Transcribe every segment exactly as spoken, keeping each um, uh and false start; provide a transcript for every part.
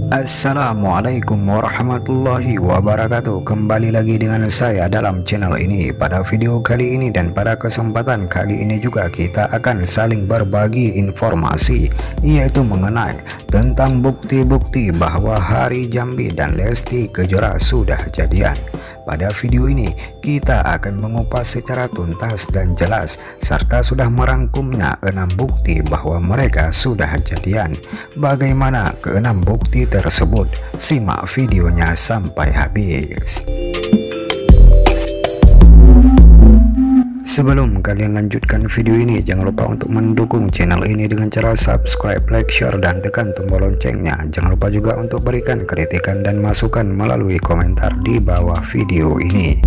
Assalamualaikum warahmatullahi wabarakatuh. Kembali lagi dengan saya dalam channel ini. Pada video kali ini dan pada kesempatan kali ini juga kita akan saling berbagi informasi, yaitu mengenai tentang bukti-bukti bahwa Hari Jambi dan Lesti Kejora sudah jadian. Pada video ini kita akan mengupas secara tuntas dan jelas serta sudah merangkumnya enam bukti bahwa mereka sudah jadian. Bagaimana keenam bukti tersebut? Simak videonya sampai habis. Sebelum kalian lanjutkan video ini, jangan lupa untuk mendukung channel ini dengan cara subscribe, like, share, dan tekan tombol loncengnya. Jangan lupa juga untuk berikan kritikan dan masukan melalui komentar di bawah video ini.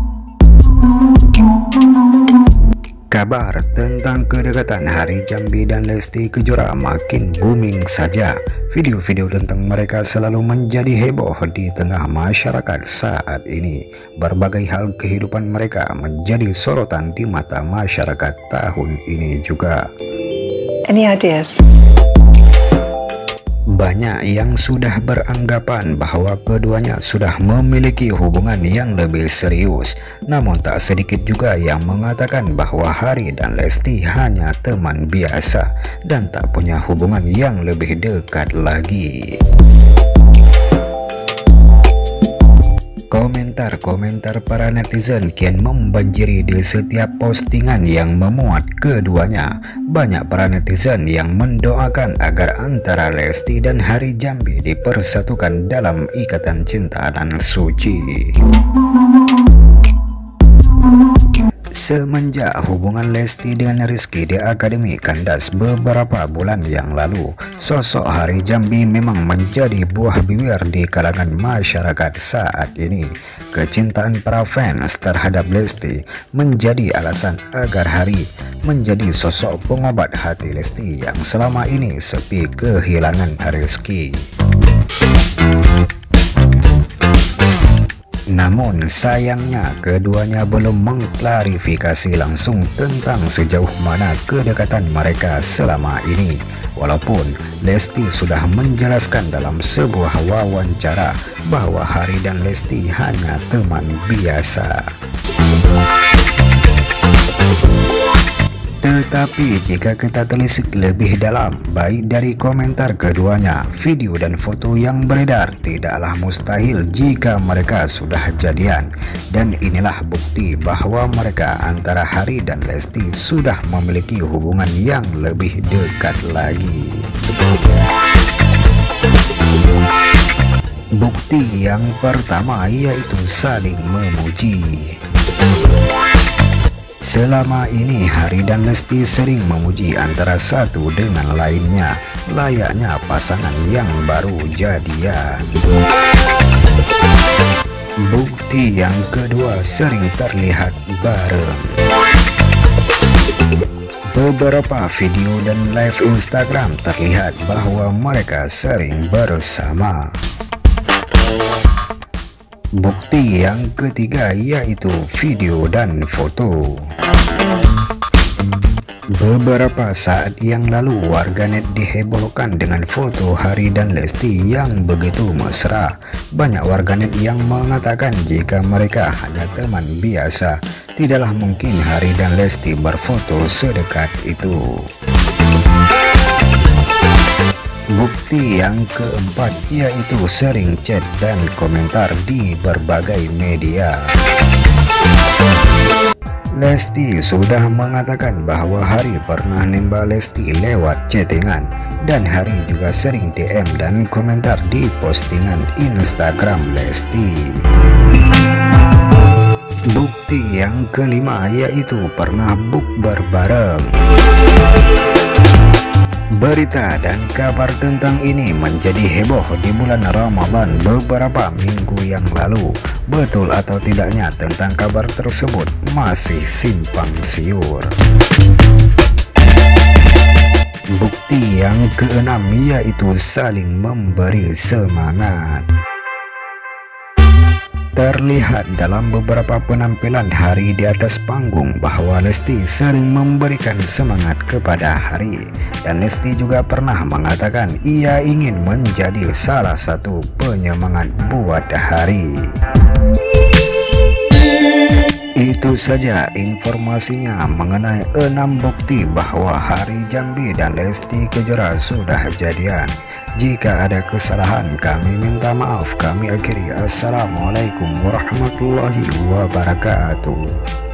Kabar tentang kedekatan Hari Jambi dan Lesti Kejora makin booming saja. Video-video tentang mereka selalu menjadi heboh di tengah masyarakat saat ini. Berbagai hal kehidupan mereka menjadi sorotan di mata masyarakat tahun ini juga. Any ideas? Banyak yang sudah beranggapan bahwa keduanya sudah memiliki hubungan yang lebih serius. Namun tak sedikit juga yang mengatakan bahwa Hari dan Lesti hanya teman biasa dan tak punya hubungan yang lebih dekat lagi. Komentar-komentar para netizen kian membanjiri di setiap postingan yang memuat keduanya. Banyak para netizen yang mendoakan agar antara Lesti dan Hari Jambi dipersatukan dalam ikatan cinta dan suci. Semenjak hubungan Lesti dengan Rizky di Akademi kandas beberapa bulan yang lalu, sosok Hari Jambi memang menjadi buah bibir di kalangan masyarakat saat ini. Kecintaan para fans terhadap Lesti menjadi alasan agar Hari menjadi sosok pengobat hati Lesti yang selama ini sepi kehilangan Rizky. Namun sayangnya keduanya belum mengklarifikasi langsung tentang sejauh mana kedekatan mereka selama ini. Walaupun Lesti sudah menjelaskan dalam sebuah wawancara bahwa Hari dan Lesti hanya teman biasa. Tetapi jika kita telisik lebih dalam, baik dari komentar keduanya, video dan foto yang beredar, tidaklah mustahil jika mereka sudah jadian. Dan inilah bukti bahwa mereka antara Hari dan Lesti sudah memiliki hubungan yang lebih dekat lagi. Bukti yang pertama yaitu saling memuji. Selama ini Hari dan Lesti sering memuji antara satu dengan lainnya, layaknya pasangan yang baru jadian. Bukti yang kedua sering terlihat bareng. Beberapa video dan live Instagram terlihat bahwa mereka sering bersama. Bukti yang ketiga yaitu video dan foto. Beberapa saat yang lalu warganet dihebohkan dengan foto Hari dan Lesti yang begitu mesra. Banyak warganet yang mengatakan jika mereka hanya teman biasa, tidaklah mungkin Hari dan Lesti berfoto sedekat itu. Bukti yang keempat yaitu sering chat dan komentar di berbagai media. Lesti sudah mengatakan bahwa Hari pernah nembak Lesti lewat chattingan, dan Hari juga sering D M dan komentar di postingan Instagram Lesti. Bukti yang kelima yaitu pernah bukber bareng. Berita dan kabar tentang ini menjadi heboh di bulan Ramadan beberapa minggu yang lalu. Betul atau tidaknya tentang kabar tersebut masih simpang siur. Bukti yang keenam yaitu saling memberi semangat. Terlihat dalam beberapa penampilan Hari di atas panggung bahwa Lesti sering memberikan semangat kepada Hari, dan Lesti juga pernah mengatakan ia ingin menjadi salah satu penyemangat buat Hari. Itu saja informasinya mengenai enam bukti bahwa Hari Jambi dan Lesti Kejora sudah jadian. Jika ada kesalahan kami minta maaf. Kami akhiri. Assalamualaikum warahmatullahi wabarakatuh.